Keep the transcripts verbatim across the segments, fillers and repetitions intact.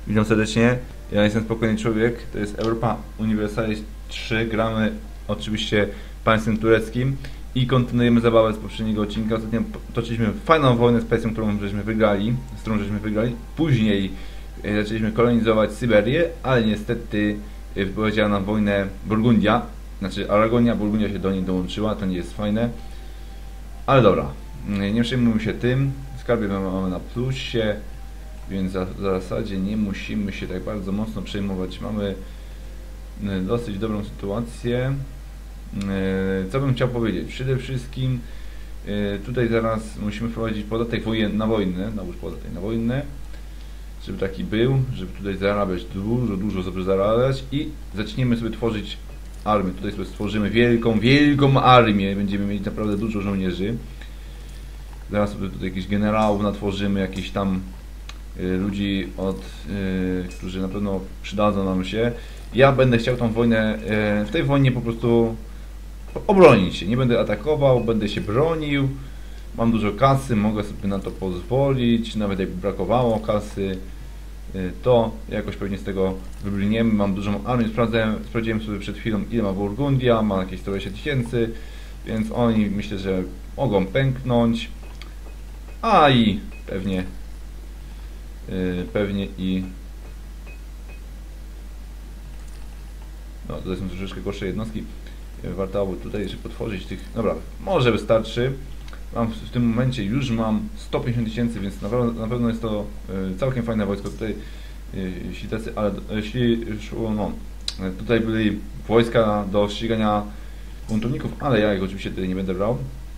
Witam serdecznie, ja jestem Spokojny Człowiek, to jest Europa Universalis trzy, gramy oczywiście państwem tureckim i kontynuujemy zabawę z poprzedniego odcinka. Ostatnio toczyliśmy fajną wojnę z państwem, którą żeśmy wygrali, z którą żeśmy wygrali. Później zaczęliśmy kolonizować Syberię, ale niestety wypowiedziała nam wojnę Burgundia, znaczy Aragonia, Burgundia się do niej dołączyła, to nie jest fajne. Ale dobra, nie przejmujmy się tym, skarby mamy na plusie, więc w zasadzie nie musimy się tak bardzo mocno przejmować. Mamy dosyć dobrą sytuację. Co bym chciał powiedzieć? Przede wszystkim tutaj zaraz musimy wprowadzić podatek na wojnę, nałóż podatek na wojnę, żeby taki był, żeby tutaj zarabiać dużo, dużo sobie zarabiać i zaczniemy sobie tworzyć armię. Tutaj sobie stworzymy wielką, wielką armię, będziemy mieć naprawdę dużo żołnierzy. Zaraz sobie tutaj jakichś generałów natworzymy, jakieś tam ludzi, od, yy, którzy na pewno przydadzą nam się. Ja będę chciał tą wojnę, yy, w tej wojnie po prostu obronić się. Nie będę atakował, będę się bronił. Mam dużo kasy, mogę sobie na to pozwolić. Nawet jakby brakowało kasy, yy, to jakoś pewnie z tego wybrniemy. Mam dużą armię. Sprawdzałem, sprawdziłem sobie przed chwilą, ile ma Burgundia. Ma jakieś sto dwadzieścia tysięcy, więc oni myślę, że mogą pęknąć. A i pewnie Pewnie i no tutaj są troszeczkę gorsze jednostki. Warto by tutaj jeszcze potworzyć tych. Dobra, może wystarczy. Mam w tym momencie już mam sto pięćdziesiąt tysięcy, więc na pewno, na pewno jest to całkiem fajne wojsko tutaj. Jeśli tacy, ale jeśli szło, no, tutaj byli wojska do ścigania buntowników, ale ja ich oczywiście tutaj nie będę brał.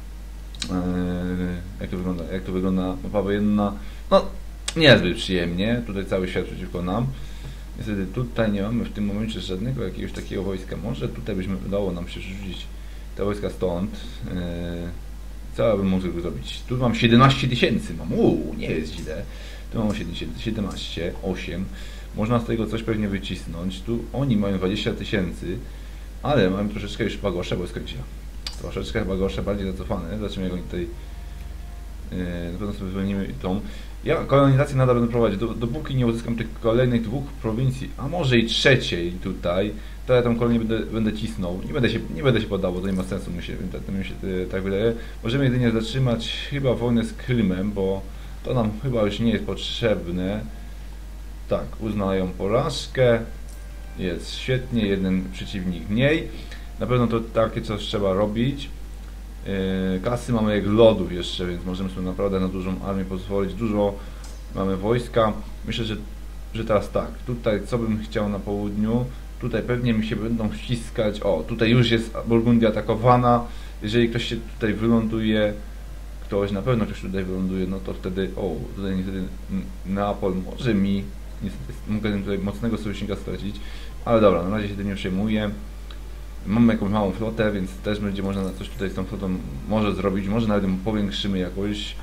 Jak to wygląda? Jak to wygląda mapa wojenna? No, niezbyt przyjemnie, tutaj cały świat przeciwko nam. Niestety tutaj nie mamy w tym momencie żadnego jakiegoś takiego wojska. Może tutaj byśmy udało nam się rzucić te wojska stąd. Yy, co ja bym mógł zrobić? Tu mam siedemnaście tysięcy, mam, uuu, nie jest źle. Tu mam siedemnaście, osiem. Można z tego coś pewnie wycisnąć. Tu oni mają dwadzieścia tysięcy, ale mamy troszeczkę już chyba gorsze wojsko gdzie. Troszeczkę chyba gorsze, bardziej zacofane. Zobaczymy jak oni tutaj. Yy, na pewno sobie zwolnimy tą. Ja kolonizację nadal będę prowadzić, dopóki nie uzyskam tych kolejnych dwóch prowincji, a może i trzeciej tutaj, to ja tą kolonię będę, będę cisnął. Nie będę się, nie będę się poddawał, to nie ma sensu, mi się, to mi się tak wydaje. Możemy jedynie zatrzymać chyba wojnę z Krymem, bo to nam chyba już nie jest potrzebne. Tak, uznają porażkę, jest świetnie, jeden przeciwnik mniej. Na pewno to takie coś trzeba robić. Kasy mamy jak lodów jeszcze, więc możemy sobie naprawdę na dużą armię pozwolić. Dużo mamy wojska. Myślę, że, że teraz tak, tutaj co bym chciał na południu, tutaj pewnie mi się będą ściskać. O, tutaj już jest Burgundia atakowana. Jeżeli ktoś się tutaj wyląduje, ktoś, na pewno ktoś tutaj wyląduje, no to wtedy, o, tutaj niestety Neapol może mi, niestety mogę tutaj mocnego sojusznika stracić, ale dobra, na razie się tym nie przejmuję. Mamy jakąś małą flotę, więc też będzie można coś tutaj z tą flotą może zrobić, może nawet ją powiększymy jakoś.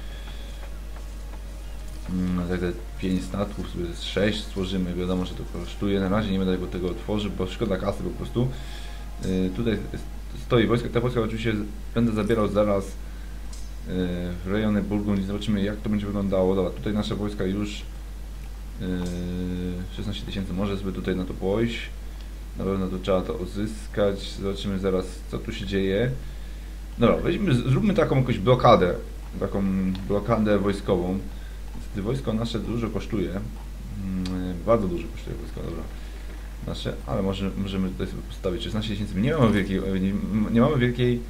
Tak te pięć statków, sobie z sześć stworzymy, wiadomo, że to kosztuje, na razie nie będę tego tworzyć, bo szkoda kasy po prostu. Yy, tutaj stoi wojsko, te wojska oczywiście będę zabierał zaraz yy, w rejony Burgundii, zobaczymy jak to będzie wyglądało. Dobra, tutaj nasze wojska już yy, szesnaście tysięcy, może sobie tutaj na to pójść. Na pewno to trzeba to uzyskać. Zobaczymy zaraz co tu się dzieje. Dobra, weźmy, zróbmy taką jakąś blokadę. Taką blokadę wojskową. Niestety wojsko nasze dużo kosztuje. Hmm, bardzo dużo kosztuje wojsko, dobra. Nasze, ale może, możemy tutaj sobie postawić szesnaście tysięcy. Nie mamy wielkiej. Nie, nie mamy wielkiej.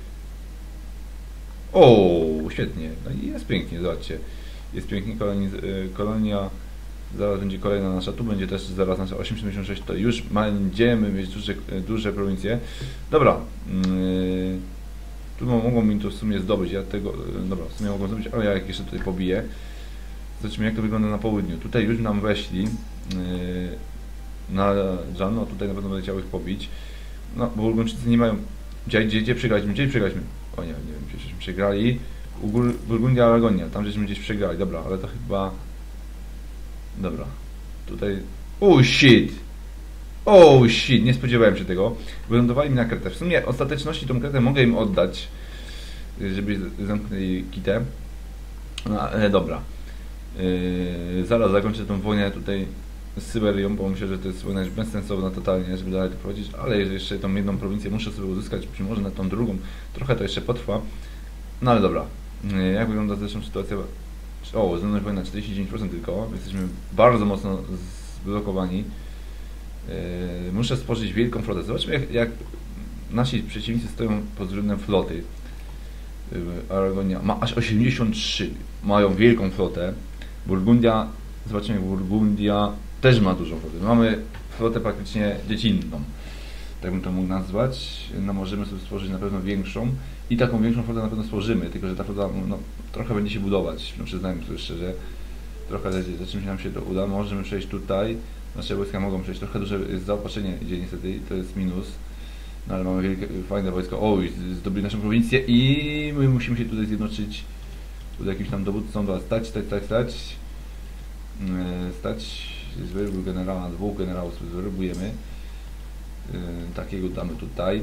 O, świetnie. No i jest pięknie, zobaczcie. Jest pięknie koloniz, kolonia. Zaraz będzie kolejna nasza, tu będzie też zaraz nasza osiemset pięćdziesiąt sześć, to już będziemy mieć duże, duże prowincje. Dobra, yy, tu mogą mi to w sumie zdobyć, ja tego, yy, dobra, w sumie mogą zdobyć, ale ja jak jeszcze tutaj pobiję. Zobaczymy jak to wygląda na południu. Tutaj już nam weszli yy, na Dżan, no tutaj na pewno będę chciał ich pobić. No, bo Burgundczycy nie mają, gdzie, gdzie, gdzie przegraliśmy, gdzie przegraliśmy? O nie, nie wiem, przecież przegrali. Burgundia, Aragonia, tam żeśmy gdzieś przegrali, dobra, ale to chyba... Dobra, tutaj... Oh shit! Oh shit, nie spodziewałem się tego. Wylądowali mi na Kretę. W sumie ostateczności tą Kretę mogę im oddać, żeby zamknęli kitę. No ale dobra. Yy, zaraz zakończę tą wojnę tutaj z Syberią, bo myślę, że to jest wojna bezsensowna totalnie, żeby dalej to prowadzić, ale jeszcze tą jedną prowincję muszę sobie uzyskać, być może na tą drugą, trochę to jeszcze potrwa, no ale dobra. Jak wygląda zresztą sytuacja? O, zdolność wojna czterdzieści dziewięć procent tylko, jesteśmy bardzo mocno zblokowani. Yy, muszę stworzyć wielką flotę. Zobaczmy jak, jak nasi przeciwnicy stoją pod względem floty. Yy, Aragonia ma aż osiemdziesiąt trzy, mają wielką flotę. Burgundia, zobaczymy jak Burgundia też ma dużą flotę. Mamy flotę praktycznie dziecinną, tak bym to mógł nazwać. No, możemy sobie stworzyć na pewno większą i taką większą flotę na pewno stworzymy, tylko że ta flota no, trochę będzie się budować, no, przyznajmy sobie szczerze. Trochę za czymś nam się to uda. Możemy przejść tutaj. Nasze wojska mogą przejść. Trochę duże jest zaopatrzenie idzie niestety, to jest minus. No ale mamy wielkie, fajne wojsko. O, zdobyli naszą prowincję i my musimy się tutaj zjednoczyć z jakimś tam dowódcą. Dobra, stać, stać, stać, stać. Yy, stać. Z wyrobów generała, dwóch generałów sobie zwerbujemy. Yy, takiego damy tutaj.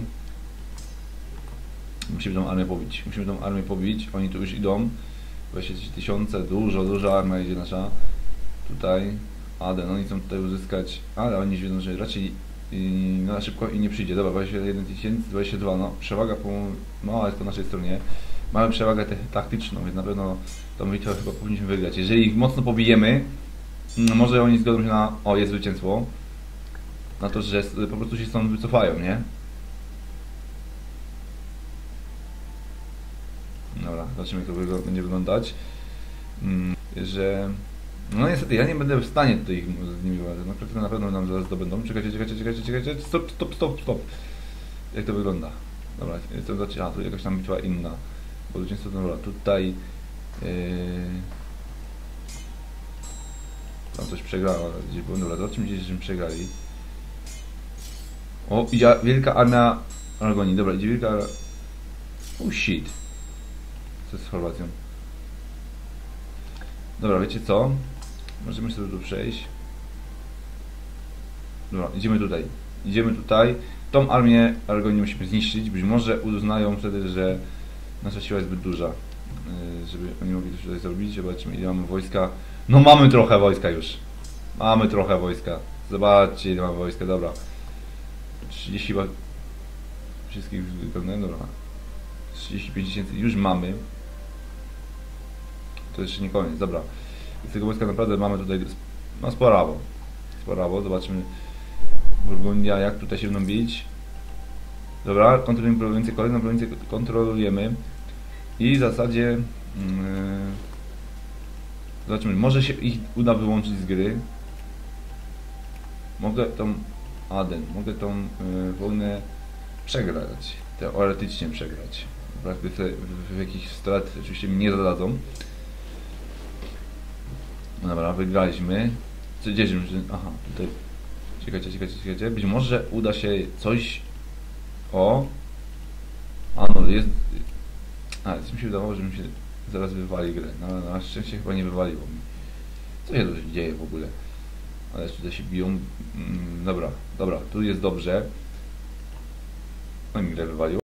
Musimy tą armię pobić. Musimy tą armię pobić. Oni tu już idą. dwadzieścia trzy tysiące, dużo, duża armia idzie nasza. Tutaj. Aden, oni chcą tutaj uzyskać, ale oni wiedzą, że raczej i, no, szybko i nie przyjdzie. Dobra, dwadzieścia jeden tysięcy, dwadzieścia dwa, no przewaga po, mała jest po naszej stronie. Mamy przewagę te, taktyczną, więc na pewno tą bitwę chyba powinniśmy wygrać. Jeżeli ich mocno pobijemy, no, może oni zgodzą się na, o jest zwycięstwo, na to, że po prostu się stąd wycofają, nie? Dobra, zobaczymy jak to wygląda, będzie wyglądać. Hmm, że... No niestety, ja nie będę w stanie tutaj ich, z nimi walczyć. No na pewno nam zaraz zdobędą. Czekajcie, czekajcie, czekajcie, czekajcie. Stop, stop, stop, stop. Jak to wygląda? Dobra, chcę zobaczyć, a tu jakaś tam bitwa inna. Bo zwycięstwo, dobra, tutaj... Yy... Tam coś przegrała gdzieś, bo dobra, zobaczmy gdzieś, żeśmy przegrali. O, idzie wielka armia Aragonii, dobra, idzie wielka... Oh shit. Co jest z Chorwacją? Dobra, wiecie co? Możemy sobie tu przejść. Dobra, idziemy tutaj. Idziemy tutaj. Tą armię Aragonii musimy zniszczyć. Być może uznają wtedy, że nasza siła jest zbyt duża, żeby oni mogli coś tutaj zrobić. Zobaczmy ile mamy wojska. No mamy trochę wojska już. Mamy trochę wojska. Zobaczcie ile mamy wojska, dobra. trzydzieści chyba wszystkich wypełnione, dobra. trzydzieści pięć tysięcy już mamy. To jeszcze nie koniec, dobra. Z tego wojska naprawdę mamy tutaj no sporawo. Sporawo, zobaczymy Burgundia, jak tutaj się będą bić. Dobra, kontrolujemy prowincję, kolejną prowincję kontrolujemy. I w zasadzie yy, zobaczymy, może się ich uda wyłączyć z gry. Mogę tą Aden, mogę tą yy, wojnę przegrać. Teoretycznie przegrać. W praktyce w, w jakichś strat oczywiście mi nie zadadzą. No dobra, wygraliśmy. Co dzieje się? Aha, tutaj. Czekajcie, czekajcie, czekajcie. Być może uda się coś. O. A no jest. A, coś mi się wydawało, że mi się zaraz wywali grę. No, na szczęście chyba nie wywaliło mi. Co się tu dzieje w ogóle? Ale tutaj się biją. Mm, dobra, dobra, tu jest dobrze. No i mi grę wywaliło.